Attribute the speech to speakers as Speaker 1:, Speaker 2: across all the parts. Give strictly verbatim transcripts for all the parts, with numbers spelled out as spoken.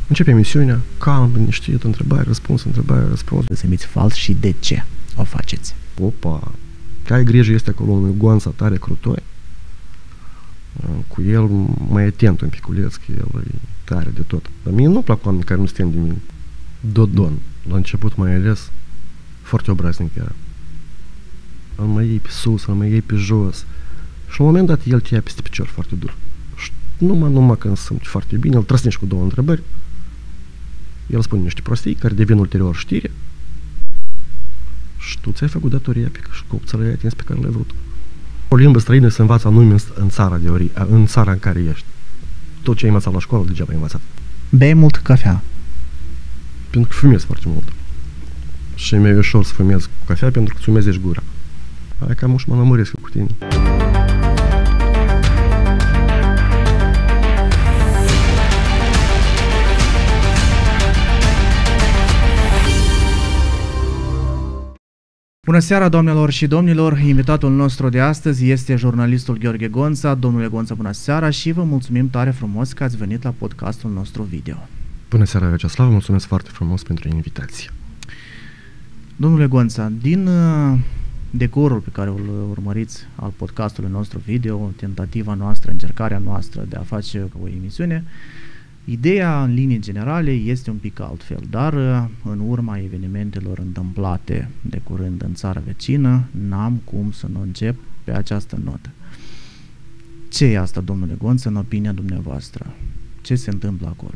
Speaker 1: Începe emisiunea, calm, liniștit, întrebare, răspuns, întrebare, răspuns.
Speaker 2: Să emiți fals și de ce o faceți?
Speaker 1: Opa, că ai grijă, este acolo un Gonța tare crutoi. Cu el mai atent un piculeț, că el e tare de tot. Dar mie nu plac oameni care nu stă de mine. Dodon, la început mai ales, foarte obraznic era. Îl mai iei pe sus, îl mai iei pe jos. Și la un moment dat el te ia peste picior foarte dur. Și numai, numai când simți foarte bine, îl trăsnești cu două întrebări. El spune niște prostii care devin ulterior știre. Și tu ți-ai făcut datoria pe și copța le-ai atins pe care le-ai vrut. O limbă străină se învață anume în țara, de ori, în țara în care ești. Tot ce ai învățat la școală, degeaba ai învățat.
Speaker 2: Bei mult cafea?
Speaker 1: Pentru că fumez foarte mult. Și mi-e ușor să fumez cu cafea pentru că îți umezești gura. Hai că mă lămuresc cu tine.
Speaker 2: Bună seara, doamnelor și domnilor! Invitatul nostru de astăzi este jurnalistul Gheorghe Gonța. Domnule Gonța, bună seara și vă mulțumim tare frumos că ați venit la podcastul nostru video.
Speaker 1: Bună seara, Vyacheslav, mulțumesc foarte frumos pentru invitație.
Speaker 2: Domnule Gonța, din decorul pe care îl urmăriți al podcastului nostru video, tentativa noastră, încercarea noastră de a face o emisiune, ideea în linii generale este un pic altfel, dar în urma evenimentelor întâmplate de curând în țara vecină, n-am cum să nu încep pe această notă. Ce e asta, domnule Gonță, în opinia dumneavoastră? Ce se întâmplă acolo?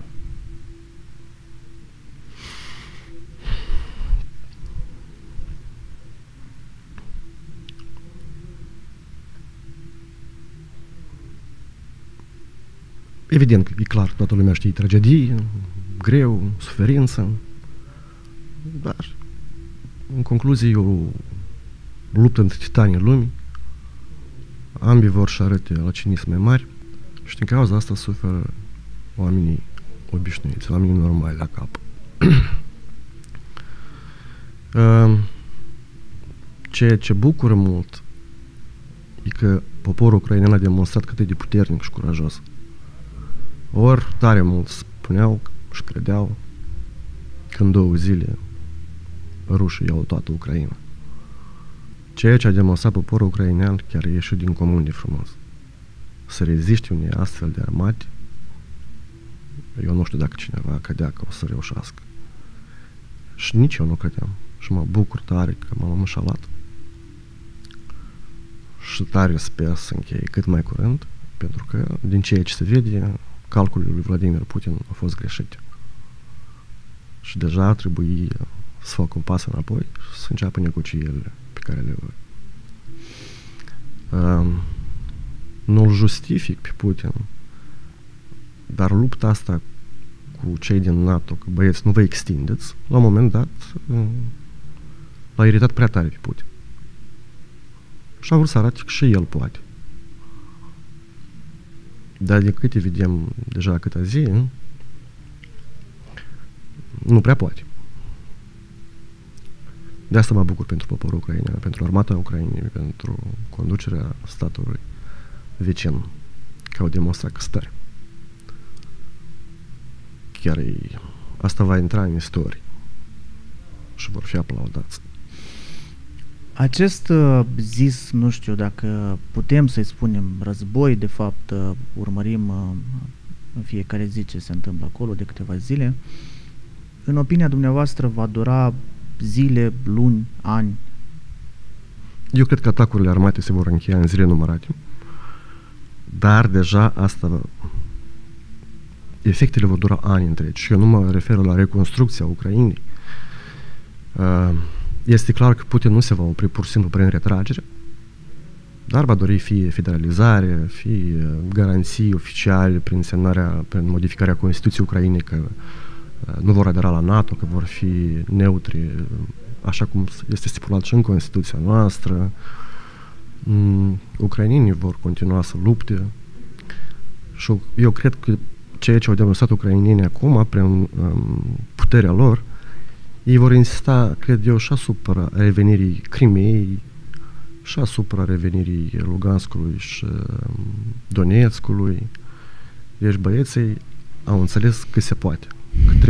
Speaker 1: Evident, e clar, toată lumea știe tragedie, greu, suferință, dar, în concluzie, e o luptă între titanii lumii, ambii vor să arate la cinism mai mari și din cauza asta suferă oamenii obișnuiți, oamenii normali la cap. Ceea ce bucură mult e că poporul ucrainean a demonstrat cât e de puternic și curajos. Ori tare mulți spuneau și credeau că în două zile rușii iau toată Ucraina. Ceea ce a demonstrat poporul ucrainean chiar e ieșit din comun de frumos. Să reziște unei astfel de armate, eu nu știu dacă cineva credea că o să reușească. Și nici eu nu credeam. Și mă bucur tare că m-am înșalat. Și tare sper să încheie cât mai curând, pentru că din ceea ce se vede, calculul lui Vladimir Putin a fost greșit. Și deja ar trebui să facă un pas înapoi și să înceapă negocierile pe care le văd. Uh, nu-l justific pe Putin, dar lupta asta cu cei din NATO, că băieți, nu vă extindeți, la un moment dat uh, l-a iritat prea tare pe Putin. Și a vrut să arate că și el poate. Dar de câte vedem deja câte zi, nu prea poate. De asta mă bucur pentru poporul ucrainean, pentru armata Ucrainei, pentru conducerea statului vecin, că au demonstrat că stări. Chiar e, asta va intra în istorie și vor fi aplaudați.
Speaker 2: Acest uh, zis, nu știu dacă putem să-i spunem război, de fapt uh, urmărim uh, în fiecare zi ce se întâmplă acolo de câteva zile. În opinia dumneavoastră va dura zile, luni, ani?
Speaker 1: Eu cred că atacurile armate se vor încheia în zile numărate, dar deja asta, efectele vor dura ani întregi și eu nu mă refer la reconstrucția Ucrainei. Uh, Este clar că Putin nu se va opri pur și simplu prin retragere, dar va dori fie federalizare, fie garanții oficiale prin semnarea, prin modificarea Constituției Ucrainei că nu vor adera la NATO, că vor fi neutri, așa cum este stipulat și în Constituția noastră. Ucrainenii vor continua să lupte și eu cred că ceea ce au demonstrat ucrainenii acum, prin puterea lor, ei vor insista, cred eu, și asupra revenirii Crimeei, și asupra revenirii Luganskului și Donetskului. Deci băieții au înțeles că se poate.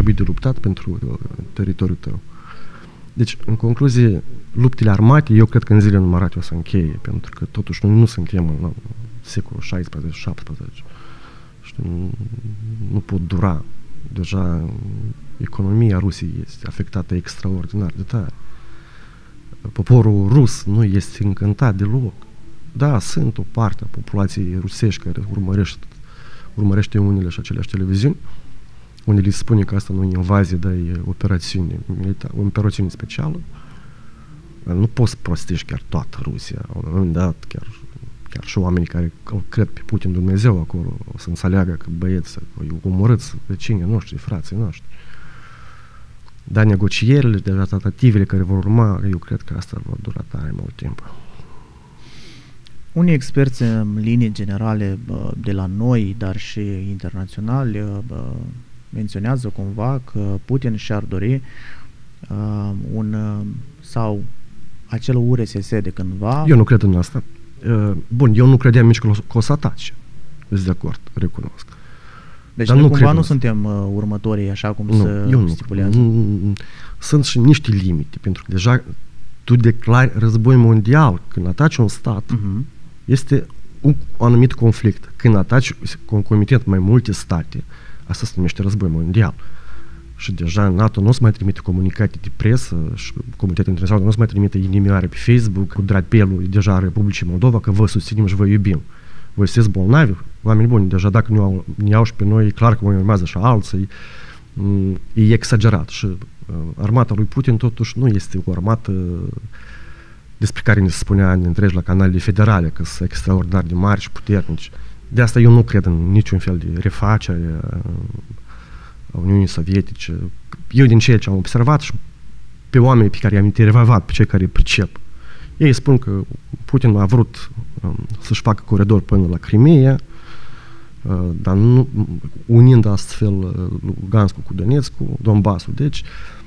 Speaker 1: trebuie de luptat pentru uh, teritoriul tău. Deci, în concluzie, luptele armate, eu cred că în zile numărate o să încheie, pentru că totuși noi nu suntem în secolul șaisprezece șaptesprezece. Știu, nu, nu pot dura. Deja economia Rusiei este afectată extraordinar de tare. Poporul rus nu este încântat deloc. Da, sunt o parte a populației rusești care urmărește, urmărește unele și aceleași televiziuni, unde li spune că asta nu e invazie, dar e operațiune militară, o operațiune specială. Nu poți să prostești chiar toată Rusia. La un moment dat, chiar, chiar și oamenii care cred pe Putin Dumnezeu acolo o să înțeleagă că băieți, îi omorâți vecinii noștri, frații noștri. Dar negocierile, deja tratativele care vor urma, eu cred că asta va dura tare mult timp.
Speaker 2: Unii experți în linii generale de la noi, dar și internaționali, menționează cumva că Putin și-ar dori un sau acel U R S S de cândva.
Speaker 1: Eu nu cred în asta. Bun, eu nu credeam nici că o să atace. Sunt de acord, recunosc.
Speaker 2: Deci
Speaker 1: dar
Speaker 2: noi
Speaker 1: nu
Speaker 2: cumva nu
Speaker 1: asta.
Speaker 2: suntem uh, următorii așa cum
Speaker 1: nu,
Speaker 2: se
Speaker 1: eu
Speaker 2: stipulează.
Speaker 1: Nu. Sunt și niște limite, pentru că deja tu declari război mondial. Când ataci un stat, uh-huh. este un anumit conflict. Când ataci concomitent mai multe state, asta se numește război mondial. Și deja NATO nu o să mai trimite comunicate de presă și comunitatea internațională nu o să mai trimite inimioare pe Facebook cu drapelul deja a Republicii Moldova că vă susținem și vă iubim. Voi sunteți bolnavi, oameni buni, deja dacă ne iau, ne iau și pe noi, e clar că mai urmează și alții, e exagerat. Și uh, armata lui Putin totuși nu este o armată despre care ne se spunea ani întregi la canalele federale, că sunt extraordinar de mari și puternici. De asta eu nu cred în niciun fel de refacere a Uniunii Sovietice. Eu din ceea ce am observat și pe oamenii pe care i-am intervievat, pe cei care îi pricep, ei spun că Putin a vrut um, să-și facă coridor până la Crimea, uh, dar nu, unind astfel uh, Luganskul cu Donetskul, Donbassul. Deci,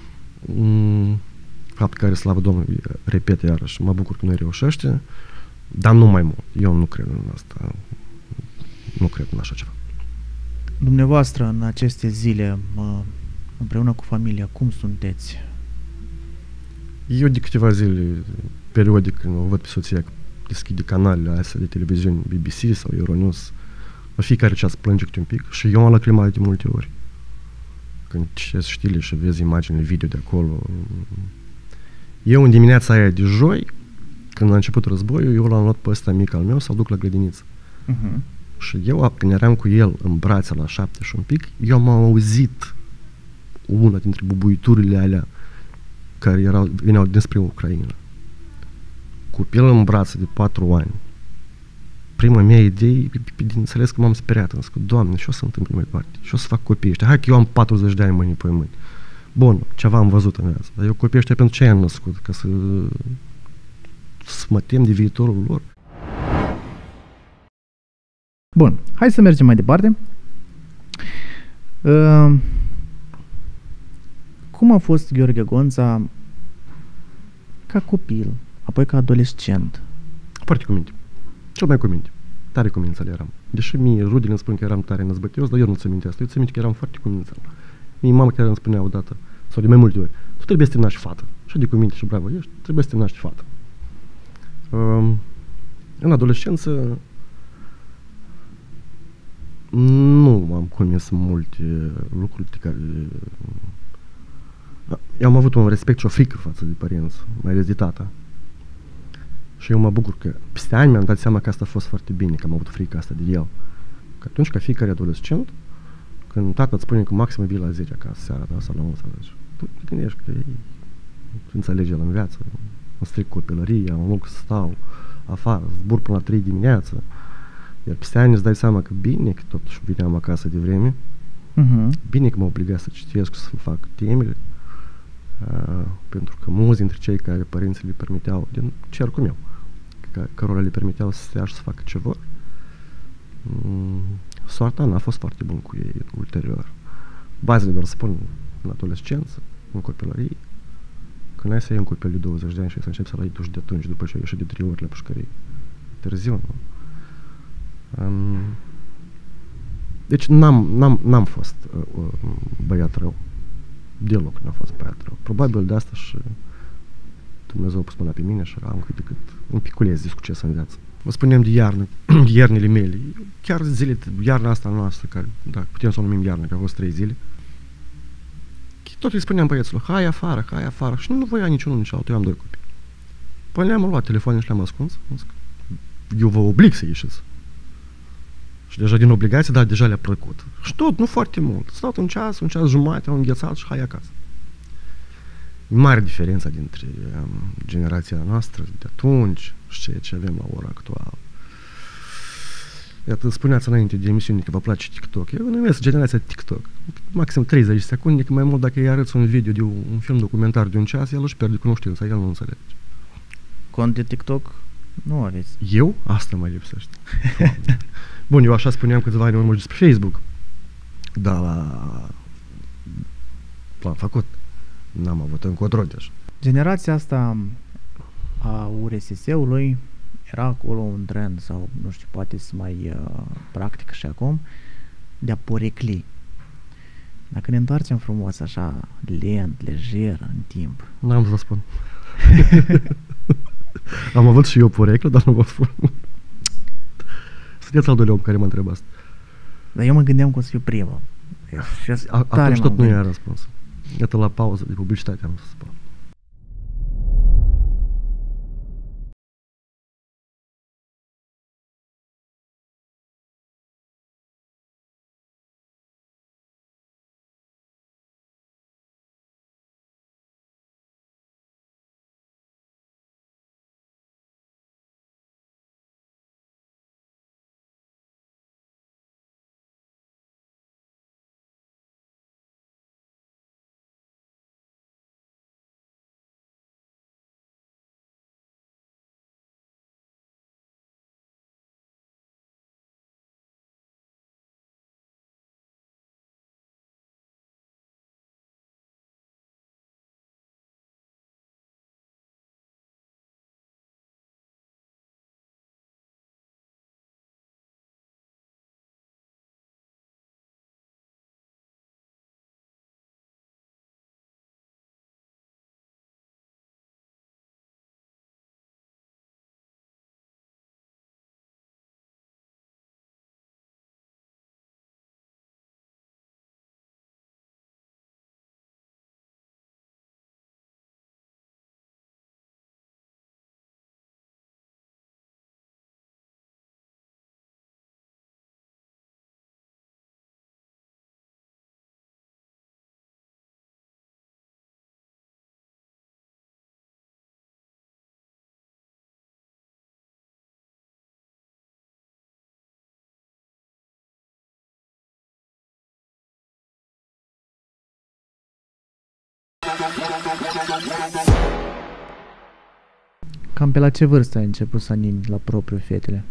Speaker 1: um, fapt care, slavă Domnului, repet iarăși, mă bucur că nu reușește, dar nu mai mult. Eu nu cred în asta. Nu cred în așa ceva.
Speaker 2: Dumneavoastră, în aceste zile, mă, împreună cu familia, cum sunteți?
Speaker 1: Eu de câteva zile, periodic, când o văd pe soția că deschide canalele astea de televiziune, B B C sau Euronews, la fiecare ceas plânge câte un pic și eu am lacrimat de multe ori. Când citesc știrile și vezi imaginile video de acolo. Eu în dimineața aia de joi, când a început războiul, eu l-am luat pe ăsta mic al meu să-l duc la grădiniță. Uh-huh. Și eu, când eram cu el în brațe la șapte și un pic, eu am auzit una dintre bubuiturile alea care erau, veneau dinspre Ucraina. Copil în brațe de patru ani. Prima mea idee, bineînțeles că m-am speriat. Am zis, Doamne, și o să întâmple mai departe? Și o să fac copii ăștia? Hai că eu am patruzeci de ani mâini pe mâini. Bun, ceva am văzut în viață. Dar eu copiii ăștia pentru ce am născut? Ca să, să mă tem de viitorul lor?
Speaker 2: Bun, hai să mergem mai departe. Uh, cum a fost Gheorghe Gonța ca copil, apoi ca adolescent?
Speaker 1: Foarte cu minte. Cel mai cu minte. Tare cu mințel eram. Deși mie rudele îmi spun că eram tare năzbătios, dar eu nu țin minte asta. Eu țin minte că eram foarte cu mințel. Mie mama chiar îmi spunea odată, sau de mai multe ori, tu trebuie să te naști fată. Și de cu minte și bravo ești, trebuie să te naști fată. Uh, în adolescență nu am comis multe lucruri de care... Eu am avut un respect și o frică față de părinți, mai ales de tata. Și eu mă bucur că peste ani mi-am dat seama că asta a fost foarte bine, că am avut frică asta de el. Că atunci, ca fiecare adolescent, când tata îți spune că maxim vii la zece acasă seara, da, sau la unsprezece, tu te gândești că ei înțelege el în viață, îmi stric copilăria, în loc să stau afară, zbur până la trei dimineață. Iar peste ani îți dai seama că bine că totuși veneam acasă de vreme, uh-huh. bine că mă obliga să citesc și să fac temele, uh, pentru că mulți dintre cei care părinții le permiteau, din cercul meu, că, cărora le permiteau să stea și să facă ce vor, um, soarta n-a fost foarte bună cu ei ulterior. Bazele doar spun în adolescență, în copilărie, când ai să iei un copil de douăzeci de ani și să începi să-l ai duși de atunci, după ce ai ieșit de trei ori la pușcărie. Târziu, nu? Um, deci n-am, n-am, n-am fost uh, uh, băiat rău. deloc n-a fost băiat rău. Probabil de asta și Dumnezeu a pus mâna pe mine și am cât de cât un piculeț de succes în viață. Vă spunem de iarnă, iernile mele, chiar zile, iarna asta noastră, care, da, putem să o numim iarnă, că a fost trei zile, tot îi spuneam băieților, hai afară, hai afară, și nu voia niciunul, nici altul, eu am doi copii. Păi le-am luat telefonul și le-am ascuns, eu vă oblig să ieșiți. Și deja din obligație, dar deja le-a plăcut. Și tot, nu foarte mult. Stau un ceas, un ceas jumătate, am înghețat și hai acasă. E mare diferența dintre um, generația noastră de atunci și ceea ce avem la ora actuală. Iată, spuneați înainte de emisiune că vă place TikTok. Eu numesc generația TikTok. Maxim treizeci de secunde, că mai mult dacă îi arăți un video de un, un film documentar de un ceas, el își pierde cunoștința, el nu înțelege.
Speaker 2: Cont de TikTok nu aveți.
Speaker 1: Eu? Asta mă lipsește. Bun, eu așa spuneam câțiva ani urmă despre Facebook. Dar l-am făcut. N-am avut încotro deja.
Speaker 2: Generația asta a U R S S-ului era acolo un trend sau, nu știu, poate să mai uh, practic și acum, de a porecli. Dacă ne întoarcem frumos, așa, lent, lejer, în timp.
Speaker 1: N-am să spun. Am avut și eu poreclă, dar nu vă spun. Sunteți al doilea om care mă întreba asta.
Speaker 2: Dar eu mă gândeam că o să fiu primul.
Speaker 1: Atunci tot nu i-a răspuns. Iată la pauză de publicitate am să spun.
Speaker 2: Cam pe la ce vârstă ai început să animi la propriu fetele?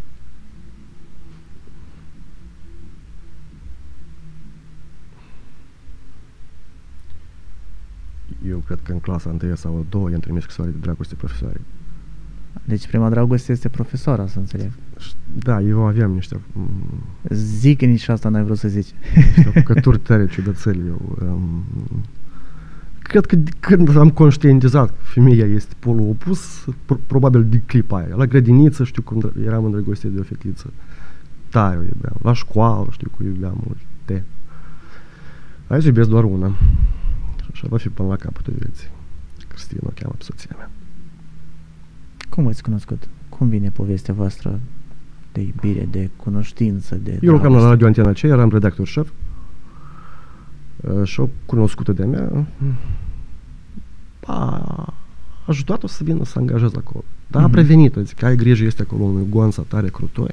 Speaker 1: Eu cred că în clasa întâia sau a doua i-am trimis scrisoare de dragoste profesoare.
Speaker 2: Deci prima dragoste este profesoara, să înțeleg.
Speaker 1: Da, eu aveam niște...
Speaker 2: Zic că nici asta n-ai vrut să zici.
Speaker 1: Niște apucături tare ciudățeli. Eu, um, cred că când am conștientizat că femeia este polul opus, pro- probabil de clipa aia. La grădiniță știu cum eram îndrăgostit de o fetiță. Tare o iubeam. La școală știu că iubeam multe. Aici iubesc doar una. Și așa va fi până la capătul vieții. Cristina o cheamă pe soția mea.
Speaker 2: Cum v-ați cunoscut? Cum vine povestea voastră de iubire, de cunoștință, de
Speaker 1: Eu lucram la Radio Antena C, eram redactor șef și o cunoscută de mea a ajutat-o să vină să angajez acolo. Dar mm-hmm. a prevenit-o, zic, ai grijă, este acolo un Gonța tare crutoi.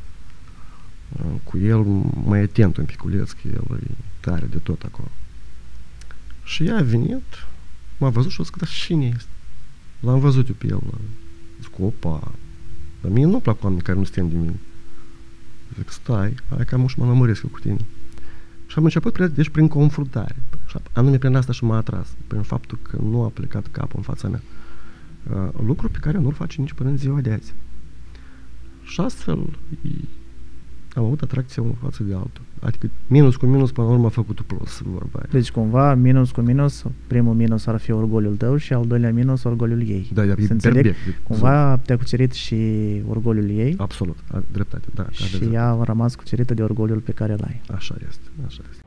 Speaker 1: Cu el mai atent un piculeț, că el e tare de tot acolo. Și ea a venit, m-a văzut și a zis, dar cine este? L-am văzut eu pe el. Zic, opa, dar mie nu-mi plac oameni care nu stă de mine. Zic, stai, hai că am și mă lămuresc eu cu tine. Și am început, deci, prin confruntare. Și anume prin asta și m-a atras, prin faptul că nu a plecat capul în fața mea. Uh, lucru pe care nu-l face nici până în ziua de azi. Și astfel, am avut atracție unul față de altul. Adică minus cu minus până la urmă a făcut plus, vorba aia.
Speaker 2: Deci cumva minus cu minus, primul minus ar fi orgoliul tău și al doilea minus orgoliul ei.
Speaker 1: Da, e
Speaker 2: perfect. Cumva te-a cucerit și orgoliul ei.
Speaker 1: Absolut, dreptate, da.
Speaker 2: Și ea a rămas cucerită de orgoliul pe care îl ai.
Speaker 1: Așa este, așa este.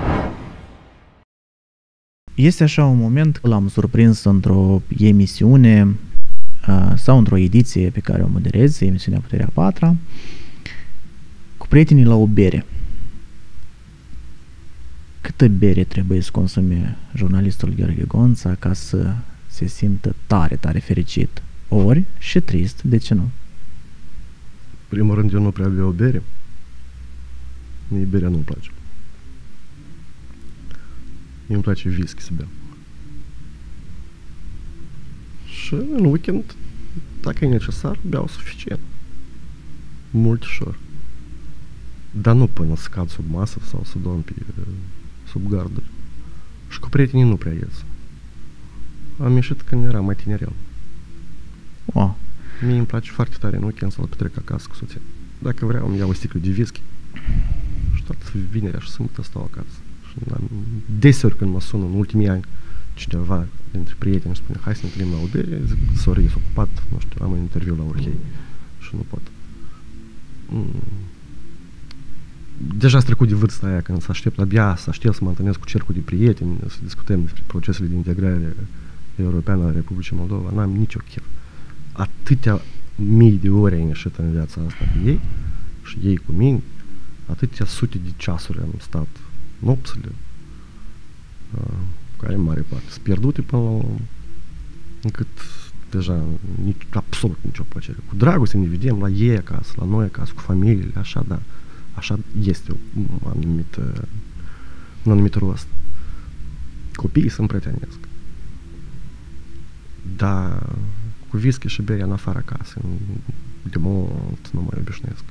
Speaker 2: Este așa un moment, l-am surprins într-o emisiune uh, sau într-o ediție pe care o moderez, emisiunea Puterea a Patra, cu prietenii la o bere. Câtă bere trebuie să consume jurnalistul Gheorghe Gonța ca să se simtă tare, tare fericit? Ori și trist, de ce nu?
Speaker 1: Primul rând, eu nu prea beau bere. Mie berea nu-mi place. Mie îmi place whisky să beau. Și în weekend, dacă e necesar, beau suficient. Multișor. Dar nu până să cad sub masă sau să dorm pe, sub garduri. Și cu prietenii nu prea ies. Am ieșit când eram mai tinerel.
Speaker 2: Wow.
Speaker 1: Mie îmi place foarte tare în weekend să-l petrec acasă cu soția. Dacă vreau, îmi iau o sticlă de whisky și toată vinerea și sâmbătă stau acasă. Și deseori când mă sună în ultimii ani cineva dintre prieteni spune hai să ne întâlnim la o bere, zic, sorry, s-a ocupat, nu știu, am un interviu la Orhei și nu pot. Mm. Deja s-a trecut de vârsta aia când să aștept abia, să aștept să mă întâlnesc cu cercul de prieteni, să discutăm despre procesele de integrare europeană a Republicii Moldova, n-am nicio chef. Atâtea mii de ore am ieșit în viața asta cu ei și ei cu mine, atâtea sute de ceasuri am stat nopțile, uh, care în mare parte sunt pierdute până la încât deja nici, absolut nicio plăcere. Cu dragoste ne vedem la ei acasă, la noi acasă, cu familiile, așa, da. Așa este un anumit, un anumit rost. Copiii se împrătenesc. Dar cu whisky și berea în afară acasă, de mult nu mai obișnuiesc.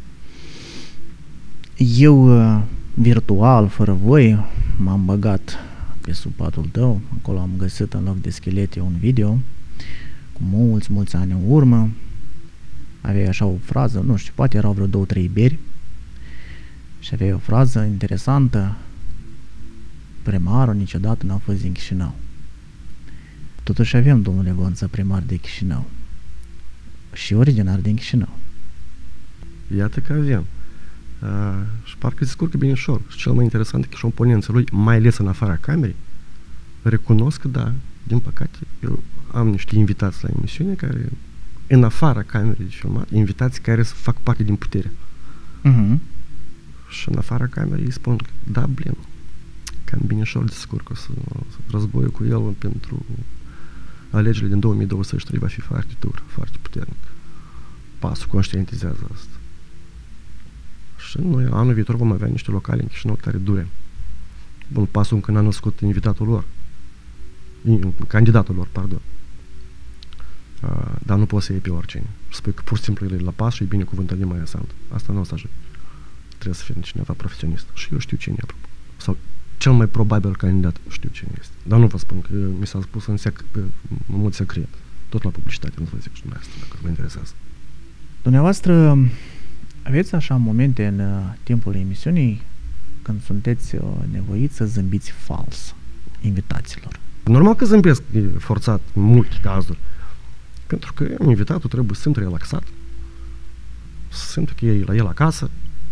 Speaker 2: Eu, virtual, fără voi, m-am băgat pe sub patul tău. Acolo am găsit în loc de schelete un video cu mulți, mulți ani în urmă. Aveai așa o frază, nu știu, poate erau vreo două, trei beri. Și aveai o frază interesantă: primarul niciodată n-a fost din Chișinău. Totuși avem, domnule Gonța, primar de Chișinău și originar din Chișinău.
Speaker 1: Iată că avem. Uh, și parcă se descurcă bine ușor. Și cel mai interesant e că și oponenții lui, mai ales în afara camerei, recunosc că da, din păcate, eu am niște invitați la emisiune care, în afara camerei de filmat, invitații care să fac parte din putere.
Speaker 2: Uh-huh.
Speaker 1: Și în afara camerei îi spun că da, blin, cam bine ușor descurcă să, să războiul cu el pentru alegerile din două mii douăzeci și trei va fi foarte dur, foarte puternic. Pasul conștientizează asta. Și noi anul viitor vom avea niște locale în Chișinău tare dure. Bun, Pasul încă n-a născut invitatul lor. Candidatul lor, pardon. Uh, dar nu poți să iei pe oricine. Și spui că pur și simplu el e la pas și e binecuvântat de Maia Sandu. Asta nu o să ajunge. Trebuie să fie cineva profesionist. Și eu știu cine e, apropo. Sau cel mai probabil candidat știu cine este. Dar nu vă spun că mi s-a spus în, sec, pe, în mod secret. Tot la publicitate, nu vă zic și dumneavoastră, dacă vă interesează.
Speaker 2: Dumneavoastră, aveți așa momente în uh, timpul emisiunii când sunteți uh, nevoiți să zâmbiți fals invitaților?
Speaker 1: Normal că zâmbesc forțat în multe cazuri. Pentru că invitatul trebuie să simtă relaxat, să simtă că e la el acasă.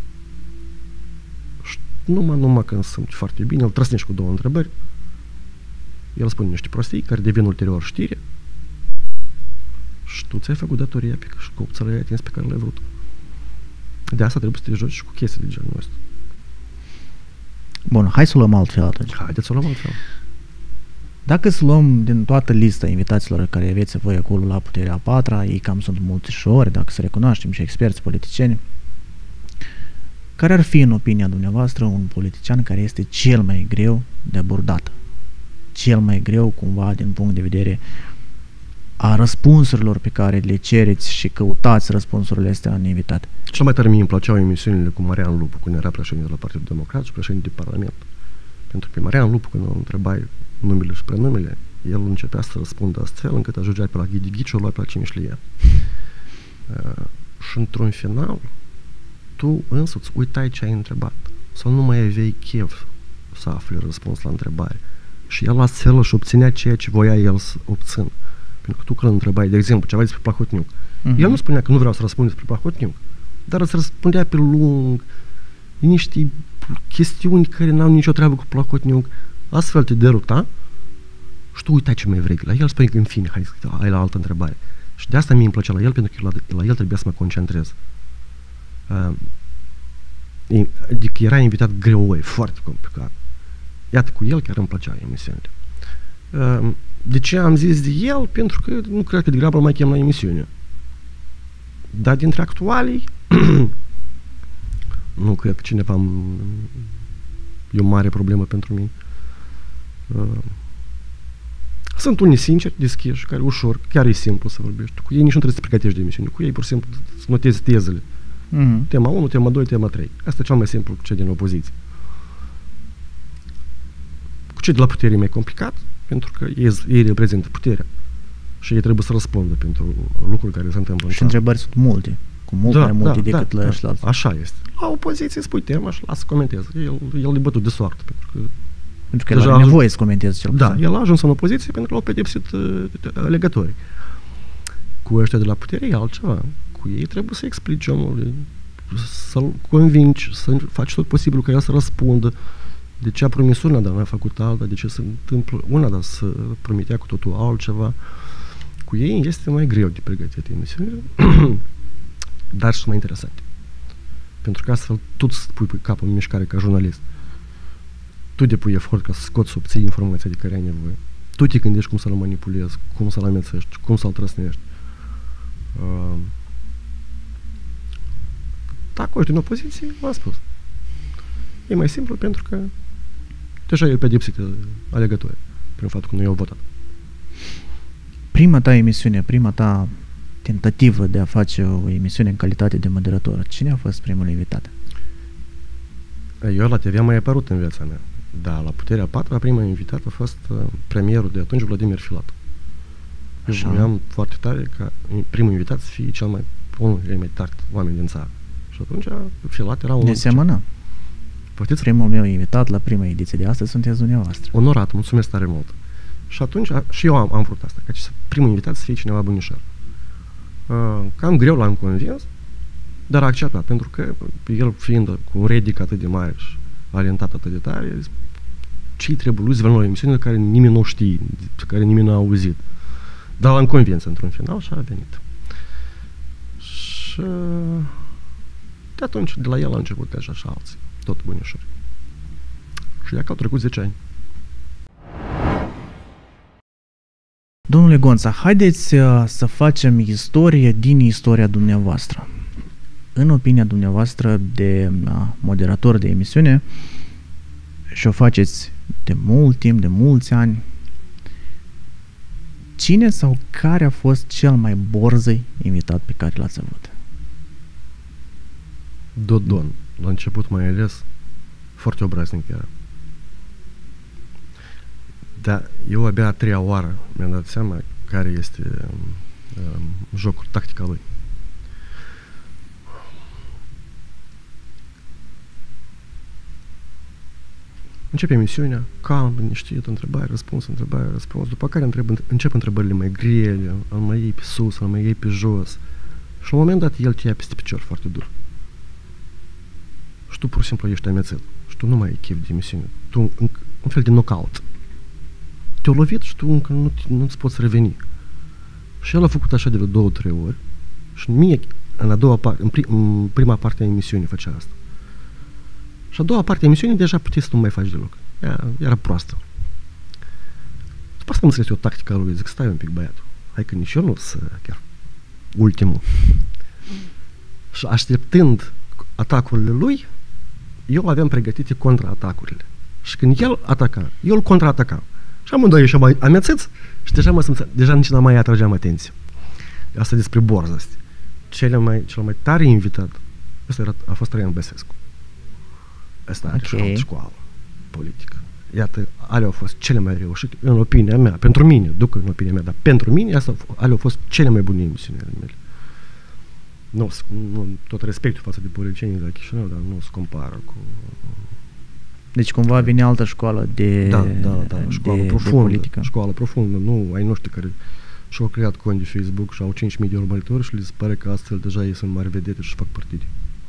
Speaker 1: Și numai, numai când se simte foarte bine, îl trăsnești cu două întrebări. El spune niște prostii care devin ulterior știre. Și tu ți-ai făcut datoria pe și copțele ai atins pe care le-ai vrut. De asta trebuie să te joci și cu chestii de genul ăsta.
Speaker 2: Bun, hai să o luăm altfel atunci.
Speaker 1: Haideți să o luăm altfel.
Speaker 2: Dacă să luăm din toată lista invitaților care aveți voi acolo la Puterea a Patra, ei cam sunt multișori, dacă să recunoaștem, și experți politicieni, care ar fi, în opinia dumneavoastră, un politician care este cel mai greu de abordat? Cel mai greu, cumva, din punct de vedere a răspunsurilor pe care le cereți și căutați răspunsurile astea în invitat.
Speaker 1: Cel mai tare mie îmi plăceau emisiunile cu Marian Lupu, când era președinte la Partidul Democrat și președinte de Parlament. Pentru că Marian Lupu, când îl întrebai numele și prenumele, el începea să răspundă astfel încât ajungea pe la Ghidi Ghiciu, o lua pe la cine știe. Uh, și într-un final, tu însuți uitai ce ai întrebat sau nu mai aveai chef să afli răspuns la întrebare. Și el astfel își obținea ceea ce voia el să obțină. Pentru că tu când întrebai, de exemplu, ceva despre Plahotniuc, uh-huh. el nu spunea că nu vreau să răspund despre Plahotniuc, dar îți răspundea pe lung, niște chestiuni care n-au nicio treabă cu Plahotniuc, astfel te deruta și tu uitai ce mai vrei. La el spune că în fine, hai, ai la altă întrebare. Și de asta mie îmi plăcea la el, pentru că la, la el trebuia să mă concentrez. Uh, adică era invitat greu, foarte complicat. Iată, cu el chiar îmi plăcea emisiunile. Uh, de ce am zis de el? Pentru că nu cred că degrabă îl mai chem la emisiune. Dar dintre actualii, nu cred că cineva e o mare problemă pentru mine. Uh, sunt unii sinceri, deschiși, care ușor, chiar e simplu să vorbești. Cu ei nici nu trebuie să te pregătești de emisiune. Cu ei, pur și simplu, să notezi tezele. Mm-hmm. Tema unu, tema doi, tema trei. Asta e cel mai simplu cu cei din opoziție. Cu cei de la putere e mai complicat, pentru că ei, ei reprezintă puterea. Și ei trebuie să răspundă pentru lucruri care se întâmplă.
Speaker 2: Și întrebări sunt multe, cu mult
Speaker 1: da,
Speaker 2: mai multe
Speaker 1: da,
Speaker 2: decât
Speaker 1: da,
Speaker 2: la
Speaker 1: da,
Speaker 2: ăștilalți.
Speaker 1: Așa este. La opoziție spui tema și lasă să comenteze. El, el e bătut de soartă, pentru că
Speaker 2: Pentru că el are nevoie să comenteze cel puțin.
Speaker 1: Da, el a ajuns în opoziție pentru că l-au pedepsit uh, alegătorii. Cu ăștia de la putere e altceva. Cu ei trebuie să explici omului, să-l convingi, să faci tot posibilul ca el să răspundă de ce a promis una, dar n-a făcut alta, de ce se întâmplă una, dar să promitea cu totul altceva. Cu ei este mai greu de pregătit emisiunile, dar și mai interesante. Pentru că astfel tu îți pui capul în mișcare ca jurnalist. Tu depui efort ca să scoți, să obții informația de care ai nevoie. Tu te gândești cum să-l manipulezi, cum să-l amețești, cum să-l trăsnești. Uh, Dacă ești în opoziție, v-am spus. E mai simplu pentru că deja e pedepsit alegătorii prin faptul că nu i-au votat.
Speaker 2: Prima ta emisiune, prima ta tentativă de a face o emisiune în calitate de moderator, cine a fost primul invitat?
Speaker 1: Eu la T V am mai apărut în viața mea. Da, la Puterea a patra, prima invitată a fost uh, premierul de atunci, Vladimir Filat. Și mi-am foarte tare ca primul invitat să fie cel mai, unul dintre mai tari oameni din țară. Și atunci Filat era un...
Speaker 2: Ne seamănă.
Speaker 1: Poftiți?
Speaker 2: Primul meu invitat la prima ediție de astăzi sunteți dumneavoastră.
Speaker 1: Onorat, mulțumesc tare mult. Și atunci, a, și eu am, am vrut asta, ca primul invitat să fie cineva bunișor. Uh, cam greu l-am convins, dar a acceptat, pentru că el fiind cu un redic atât de mare și orientat atât de tare, ce-i trebuie lui să vină la o emisiune care nimeni nu știe, pe care nimeni nu a auzit. Dar l-am convins într-un final și a venit. Și de atunci, de la el a început deja și alții, tot bunișori. Și ea că au trecut zece ani.
Speaker 2: Domnule Gonța, haideți uh, să facem istorie din istoria dumneavoastră. În opinia dumneavoastră de uh, moderator de emisiune, și o faceți de mult timp, de mulți ani, cine sau care a fost cel mai borzăi invitat pe care l-ați avut?
Speaker 1: Dodon. La început mai ales, foarte obraznic era. Dar eu abia a treia oară mi-am dat seama care este um, jocul, tactica lui. Începe emisiunea, calm, liniștit, întrebare, răspuns, întrebare, răspuns, după care întreb, încep întrebările mai grele, îl mai iei pe sus, îl mai iei pe jos și la un moment dat el te ia peste picior foarte dur. Și tu pur și simplu ești amețit și tu nu mai ai chef de emisiune. Tu, un, un fel de knockout. Te-au lovit și tu încă nu, nu-ți poți reveni. Și el a făcut așa de vreo două, trei ori și mie, în, a doua par, în, pri, în prima parte a emisiunii făcea asta. Și a doua parte a emisiunii deja puteai să nu mai faci deloc. Ea, era proastă. După asta am înțeles eu tactica lui. Zic, stai un pic, băiatul. Hai că nici eu nu să chiar ultimul. Și așteptând atacurile lui, eu aveam pregătite contraatacurile. Și când el ataca, eu îl contraatacam. Și amândoi ieșeam mai amețiți și deja, mă simțeam, deja nici n-am mai atrageam atenție. Asta despre borză astea. Cel mai, cel mai tare invitat, ăsta era, a fost Traian Băsescu. Asta are okay. Și o altă școală politică. Iată, alea au fost cele mai reușite, în opinia mea, pentru mine, duc în opinia mea, dar pentru mine, asta alea au fost cele mai bune emisiuni ale mele. nu, nu, tot respectul față de politicienii de la Chișinău, dar nu se compară cu...
Speaker 2: Deci cumva vine altă școală de,
Speaker 1: da, da, da, școală
Speaker 2: de,
Speaker 1: profundă,
Speaker 2: de politică.
Speaker 1: Școală profundă, nu ai noștri care și-au creat cont de Facebook și au cinci mii de urmăritori și le se pare că astfel deja ei sunt mari vedete și fac partide.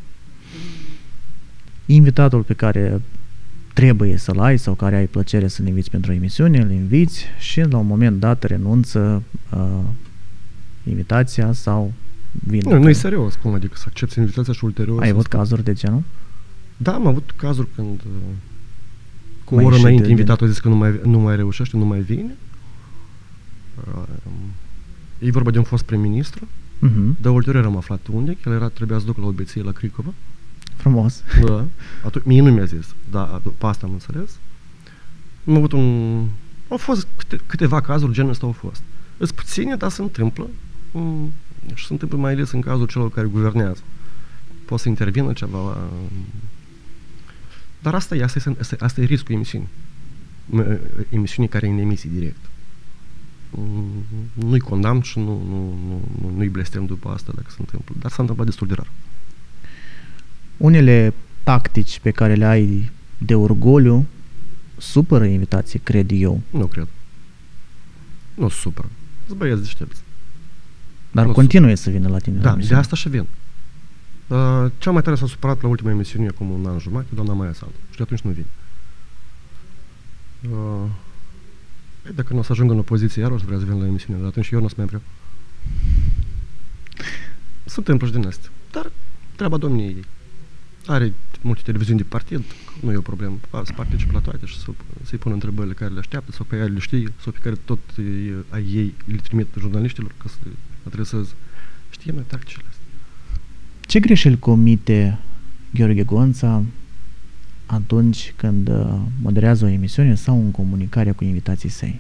Speaker 2: Invitatul pe care trebuie să-l ai sau care ai plăcere să-l inviți pentru o emisiune, îl inviți și la un moment dat renunță uh, invitația sau vine.
Speaker 1: Nu, nu e serios, cum adică să accepti invitația și ulterior...
Speaker 2: Ai avut cazuri de genul?
Speaker 1: Da, am avut cazuri când uh, cu o oră înainte invitatul a zis că nu mai, nu mai reușește, nu mai vine. Uh, e vorba de un fost prim-ministru, uh-huh. Dar ulterior am aflat unde, că el era, trebuia să duc la o beție la Cricova.
Speaker 2: Frumos.
Speaker 1: Da. Atunci, mie nu mi-a zis, dar pe asta am înțeles. Am avut un... Au fost câte, câteva cazuri, genul ăsta au fost. Îs puține, dar se întâmplă. Um, și se întâmplă mai ales în cazul celor care guvernează. Poate să intervină ceva. Um, dar asta e, asta e, asta e, asta e riscul emisiunii. Emisiunii care e în emisii direct. Um, nu-i condamn și nu, nu, nu, nu-i blestem după asta dacă se întâmplă. Dar s-a întâmplat destul de rar.
Speaker 2: Unele tactici pe care le ai de orgoliu supără invitații, cred eu.
Speaker 1: Nu cred. Nu supără. Sunt băieți deștepți.
Speaker 2: Dar
Speaker 1: nu
Speaker 2: continuă să vină la tine.
Speaker 1: Da, de asta și vin. Uh, cea mai tare s-a supărat la ultima emisiune acum un an jumătate, doamna Maia Sandu. Și de atunci nu vin. Uh, dacă nu o să ajung în opoziție, iar o să vrea să vin la emisiune, dar atunci eu nu o să mai vreau. Se întâmplă și din astea. Dar treaba domniei ei. Are multe televiziuni de partid, nu e o problemă. Să participe la toate și să, să-i pună întrebările care le așteaptă sau pe care le știe sau pe care tot a ei le trimit jurnaliștilor ca să le adreseze. Știe noi tacticile astea.
Speaker 2: Ce greșeli comite Gheorghe Gonța atunci când moderează o emisiune sau în comunicarea cu invitații săi?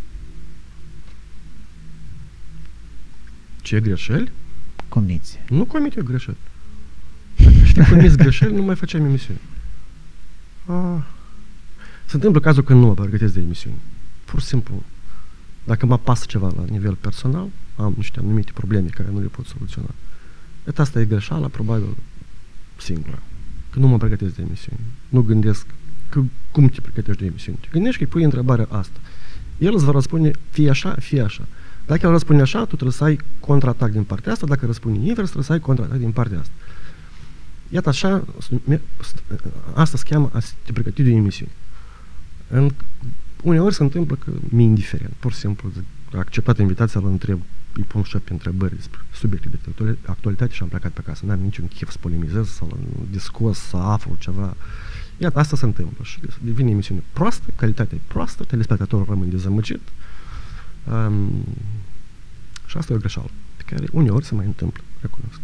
Speaker 1: Ce greșeli?
Speaker 2: Comiți.
Speaker 1: Nu comit eu greșeli. Dacă știi comis greșeli, nu mai facem emisiune. Ah. Se întâmplă cazul când nu mă pregătesc de emisiune. Pur și simplu, dacă mă apasă ceva la nivel personal, am niște anumite probleme care nu le pot soluționa. Et asta e greșeala, probabil, singura. Că nu mă pregătesc de emisiune. Nu gândesc că, cum te pregătești de emisiune. Te gândești că îi pui întrebarea asta. El îți va răspunde fie așa, fie așa. Dacă el răspunde așa, tu trebuie să ai contraatac din partea asta. Dacă răspunde invers, trebuie să ai contraatac din partea asta. Iată așa, asta se cheamă a te pregăti de emisiune. În, uneori se întâmplă că mi-e indiferent. Pur și simplu, acceptat invitația, îl întreb, îi pun și pe întrebări despre subiecte de actualitate și am plecat pe acasă. N-am niciun chef să polemizez sau discurs, să aflu ceva. Iată, asta se întâmplă și devine emisiune proastă, calitatea e proastă, telespectatorul rămâne dezamăgit. Um, și asta e o greșeală pe care uneori se mai întâmplă, recunosc.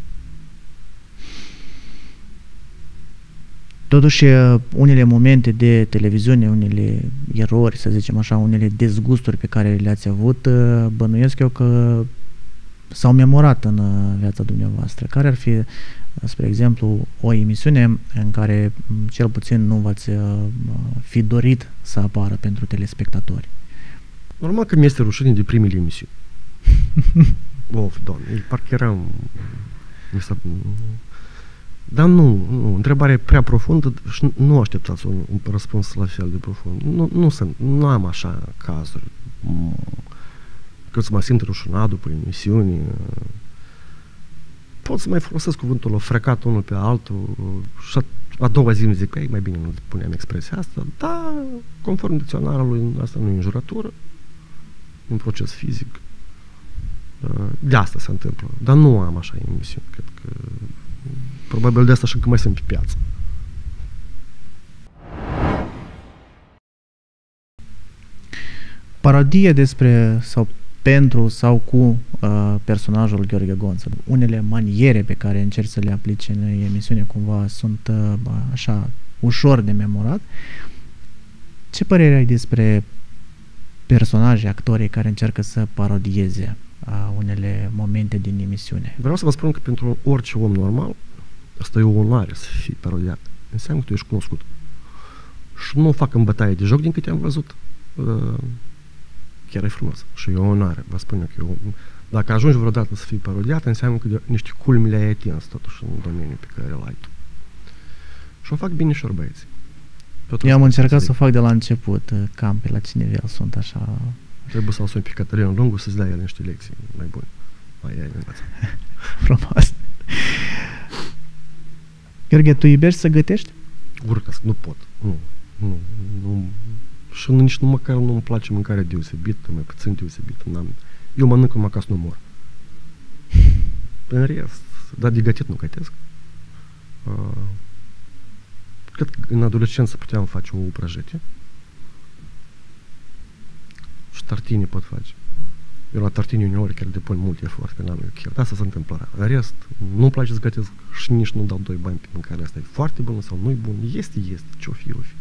Speaker 2: Totuși, unele momente de televiziune, unele erori, să zicem așa, unele dezgusturi pe care le-ați avut, bănuiesc eu că s-au memorat în viața dumneavoastră. Care ar fi, spre exemplu, o emisiune în care cel puțin nu v-ați fi dorit să apară pentru telespectatori?
Speaker 1: Normal că mi-este rușine de primele emisiuni. Of, Doamne, parcă eram... Dar nu, nu, întrebarea e prea profundă și nu așteptați un, un răspuns la fel de profund. Nu, nu, sunt, nu am așa cazuri că să mă simt rușinat după emisiuni. Pot să mai folosesc cuvântul frecat unul pe altul și a, a doua zi îmi zic, ei, mai bine nu puneam expresia asta, dar conform dicționarului asta nu e înjurătură, e un proces fizic. De asta se întâmplă, dar nu am așa emisiuni, cred că probabil de asta și că mai sunt pe piață.
Speaker 2: Parodie despre sau pentru sau cu uh, personajul Gheorghe Gonța. Unele maniere pe care încerci să le aplici în emisiune cumva sunt uh, așa ușor de memorat. Ce părere ai despre personaje, actorii care încearcă să parodieze uh, unele momente din emisiune?
Speaker 1: Vreau să vă spun că pentru orice om normal asta e o onoare să fii parodiat. Înseamnă că tu ești cunoscut. Și nu fac în bătaie de joc din câte am văzut. Uh, chiar e frumos. Și e o onoare. Vă spun eu că eu, Dacă ajungi vreodată să fii parodiat, înseamnă că de, niște culmi le-ai atins totuși în domeniul pe care îl ai tu. Și o fac bine și băieții.
Speaker 2: Eu am încercat să o fac de la început, cam pe la ce nivel sunt așa.
Speaker 1: Trebuie să-l suni pe Cătălin Lungu să-ți dea el niște lecții mai bune. Mai ai învățat.
Speaker 2: Frumos. Gheorghe, tu iubești să gătești?
Speaker 1: Urcă, nu pot. Nu, nu, nu. Și nici nu măcar nu-mi place mâncarea deosebită, mai puțin deosebită. N-am. Eu mănânc numai ca să nu mor. În rest, dar de gătit nu gătesc. Uh, cred că în adolescență puteam face o prăjită. Și tartini pot face. Eu la tartini uneori chiar depun mult efort, că n-am eu chiar. Asta se întâmplă. În rest, nu-mi place să gătesc și nici nu dau doi bani pe mâncarea asta. E foarte bună sau nu-i bun? Este, este. Ce-o fi, o fi.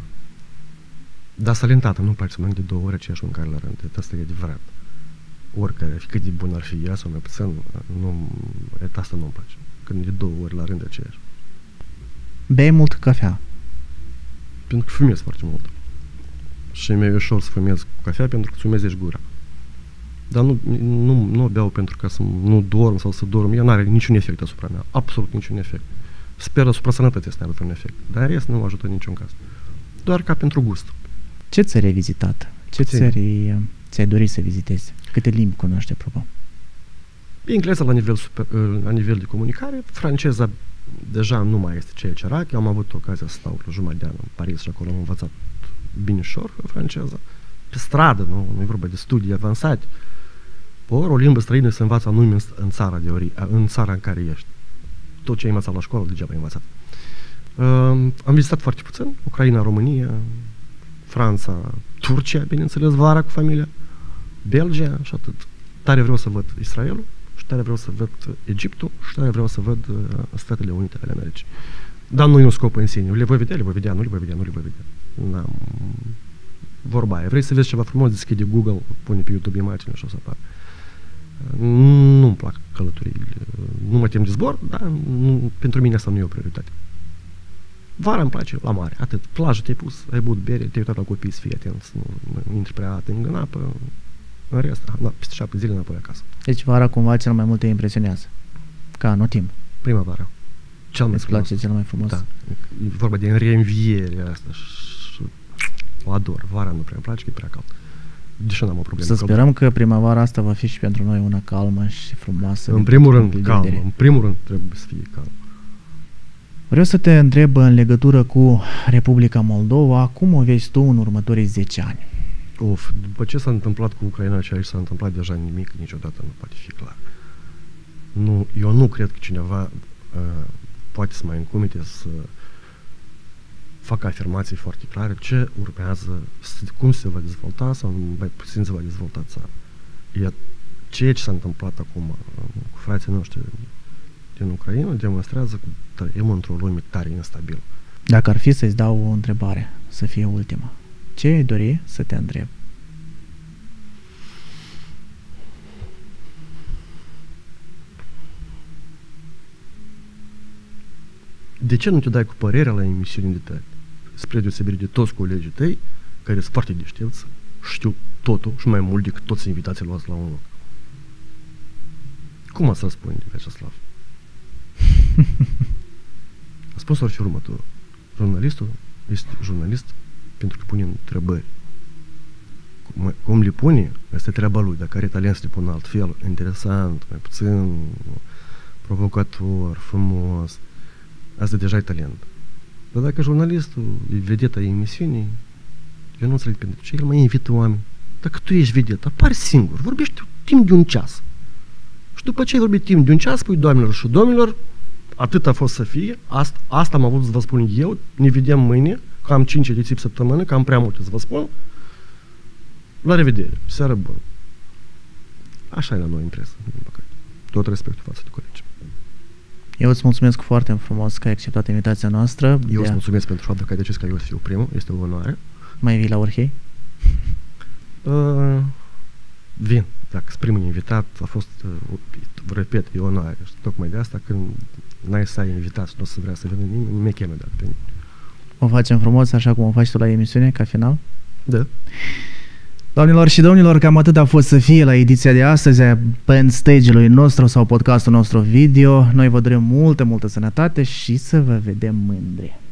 Speaker 1: Dar salentată, nu-mi place să mănânc de două ori aceeași mâncare la rând. Asta e adevărat. Oricare, cât de bun ar fi ea sau mai puțin, nu, asta nu-mi place. Când de două ori la rând aceeași.
Speaker 2: Bei mult cafea?
Speaker 1: Pentru că fumez foarte mult. Și mi-e ușor să fumez cu cafea pentru că îți umezești gura. Dar nu, nu, nu beau pentru că să nu dorm sau să dorm. Ea n-are niciun efect asupra mea. Absolut niciun efect. Sper asupra sănătății să ne aibă un efect. Dar în rest nu mă ajută în niciun caz. Doar ca pentru gust.
Speaker 2: Ce țări ai vizitat? Ce
Speaker 1: Puțin.
Speaker 2: țări ți-ai dorit să vizitezi? Câte limbi cunoști, apropo?
Speaker 1: Engleza la nivel, super, la nivel de comunicare. Franceza deja nu mai este ceea ce era. Eu am avut ocazia să stau la jumătate de an în Paris și acolo am învățat binișor franceză. Pe stradă, nu, nu e vorba de studii avansate. Ori o limbă străină se învață anume în, în țara de ori, în țara în care ești. Tot ce ai învățat la școală, degeaba ai învățat. Uh, am vizitat foarte puțin Ucraina, România, Franța, Turcia, bineînțeles, vara cu familia, Belgia și atât. Tare vreau să văd Israelul, și tare vreau să văd Egiptul, și tare vreau să văd uh, Statele Unite ale Americii. Dar nu e un scop în sine. Le voi vedea, le voi vedea, nu le voi vedea, nu le voi vedea. N-am... Vorba aia. Vrei să vezi ceva frumos, deschide Google, pune pe YouTube imagine și o să apară. Nu-mi plac călătoriile. Nu mă tem de zbor, dar nu, pentru mine asta nu e o prioritate. Vara îmi place la mare, atât. Plajă te-ai pus, ai băut bere, te-ai uitat la copii să fii atent, să nu intri prea atent în apă. În rest, da, peste șapte zile înapoi acasă.
Speaker 2: Deci vara cumva cel mai mult te impresionează. Ca anotimp.
Speaker 1: Primăvara. Cel mai
Speaker 2: Îți
Speaker 1: frumos.
Speaker 2: place cel mai frumos.
Speaker 1: Da. E vorba de reînvierea asta și o ador. Vara nu prea îmi place, că e prea cald. Deși n-am o problemă.
Speaker 2: Să sperăm că primăvara asta va fi și pentru noi una calmă și frumoasă.
Speaker 1: În primul rând, calmă. În primul rând trebuie să fie calmă.
Speaker 2: Vreau să te întreb în legătură cu Republica Moldova, cum o vezi tu în următorii zece ani?
Speaker 1: Of, după ce s-a întâmplat cu Ucraina și aici s-a întâmplat deja nimic, niciodată nu poate fi clar. Nu, eu nu cred că cineva uh, poate să mai încumite să facă afirmații foarte clare ce urmează, cum se va dezvolta sau mai puțin se va dezvolta țara. Iar ceea ce s-a întâmplat acum uh, cu frații noștri din Ucraina demonstrează că trăim într-o lume tare instabilă.
Speaker 2: Dacă ar fi să-ți dau o întrebare, să fie ultima, ce ai dori să te întreb?
Speaker 1: De ce nu te dai cu părerea la emisiunile tale? Spre deosebire de toți colegii tăi, care sunt foarte deștepți, știu totul și mai mult decât toți invitații luați la un loc. Cum ați răspunde, Vyacheslav? Răspunsul ar fi următorul. Jurnalistul este jurnalist pentru că pune întrebări. Cum, cum le pune, este treaba lui. Dacă are talent să le pună altfel, interesant, mai puțin provocator, frumos, asta deja e talent. Dar dacă jurnalistul e vedeta emisiunii, eu nu înțeleg pentru ce el mai invită oameni. Dacă tu ești vedeta, apari singur, vorbești timp de un ceas. Și după ce ai vorbit timp de un ceas, spui doamnelor și domnilor, atât a fost să fie, asta, asta am avut să vă spun eu, ne vedem mâine, că am cinci ediții pe săptămână, că am prea multe să vă spun. La revedere, seară bună. Așa e la noi în presă, din păcate. Tot respectul față de colegi.
Speaker 2: Eu îți mulțumesc foarte frumos că ai acceptat invitația noastră.
Speaker 1: Eu îți mulțumesc pentru faptul că ai decis ca eu să fiu primul, este o onoare.
Speaker 2: Mai vii la Orhei?
Speaker 1: Uh, vin, dacă sunt primul invitat, a fost, uh, repet, e o onoare. Și tocmai de asta, când n-ai să ai invitat și nu o să vrea să vină nimeni, mi-e cheme dat pe nimeni.
Speaker 2: O facem frumos, așa cum o faci tu la emisiune, ca final?
Speaker 1: Da.
Speaker 2: Doamnelor și domnilor, cam atât a fost să fie la ediția de astăzi a Band Stage-ului nostru sau podcastul nostru video. Noi vă dorim multă, multă sănătate și să vă vedem mândri.